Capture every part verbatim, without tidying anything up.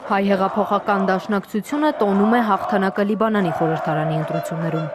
Հայ հեղափոխական դաշնակցությունը տոնում է հաղթանակը Լիբանանի խորհրդարանի ընտրություններում։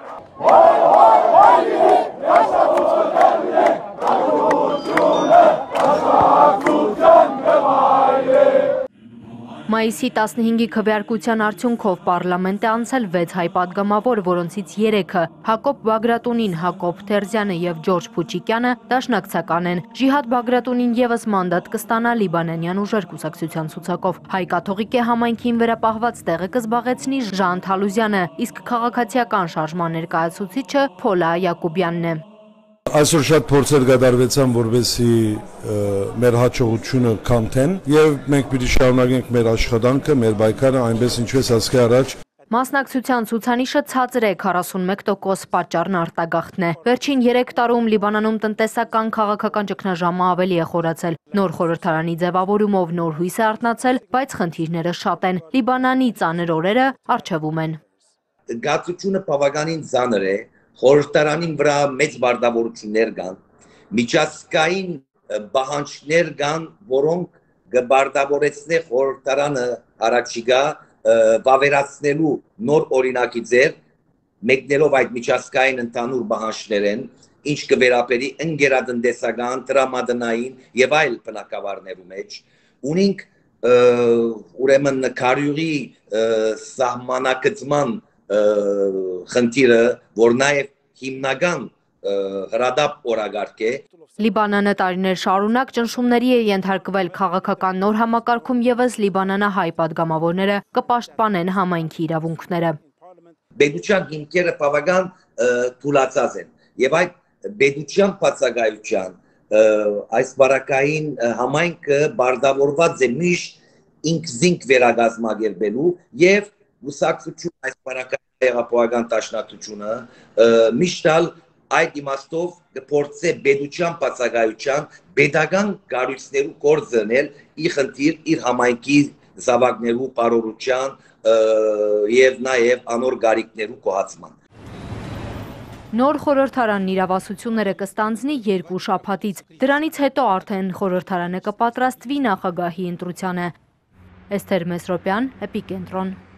Մայիսի տասնհինգի քվեարկության արդյունքով պարլամենտ է անցել վեց հայ պատգամավոր, որոնցից երեքը Հակոբ Բագրատունին, Հակոբ Թերզյանը և Ջորջ Փուչիկյանը դաշնակցական են։ Ժիհադ Բագրատունին ևս մանդատ կստանա Լիբանանյան ուժեր կուսակցության ցուցակով։ Հայ կաթողիկե համայնքին վերապահված տեղը կզբաղեցնի Ժան Թալուզյանը, իսկ քաղաքացիական շարժման ներկայացուցիչը Փոլա Յակոբյանն է։ Այսօր շատ փորձեր կատարվեցան, որպեսզի մեր հաջողությունը կանթեն, եւ մենք պիտի շարունակենք մեր աշխատանքը, մեր պայքարը, այնպես ինչպես ասկի առաջ։ Մասնակցության ցուցանիշը ցածր է, քառասունմեկ տոկոս, պատճառն արտագաղթն է։ Վերջին երեք տարում Լիբանանում տնտեսական քաղաքական ճգնաժամը ավելի է խորացել։ Նոր խորհրդարանի ձևավորումով նոր հույս է արթնացել, բայց խնդիրները շատ են։ Լիբանանի ծանր օրերը առջևում են։ Գացությունը բավականին ծանր է, խորհրդարանին վրա մեծ բարդավորություններ կան, միջազգային պահանջներ կան, որոնք կբարդավորեցնեն խորհրդարանը առաջիկա վավերացնելու նոր օրինակի ձեռ, մեկնելով այդ միջազգային ընդհանուր պահանջներեն, ինչ կվերապերի ընկերատնտեսական, տրամադրային եւ այլ բնակավարներու մեջ, ունենք ուրեմն քարյուղի սահմանակցման խնդիրը, որ նաև հիմնական հրադապ օրագարկ է։ Լիբանանը տարիներ շարունակ ճնշումների է ենթարկվել, քաղաքական նոր համակարգում ևս լիբանանահայ պատգամավորները կպաշտպանեն համայնքի իրավունքները։ Պետության հիմքերը բավական թուլացած են եւ այդ պետության բացակայության այս բարակային համայնքը բարդավորված է միշտ ինքզինք վերագազմագերբելու եւ ուսակցություն այս բարակային հեղափոխական դաշնակցությունը միշտալ այդ իմաստով կփորձե պետության բացակայության պետական կառույցներու կորձնել իր խնդիր իր համայնքի զավակներու բարօրության եւ նաեւ անոր գարիկներու կոհացման։ Նոր խորհրդարանն իրավասությունները կստանձնի երկու շաբաթից։ Դրանից հետո արդեն խորհրդարանը կպատրաստվի նախագահի ընտրությանը։ Էսթեր Մեսրոպյան, Էպիկենտրոն։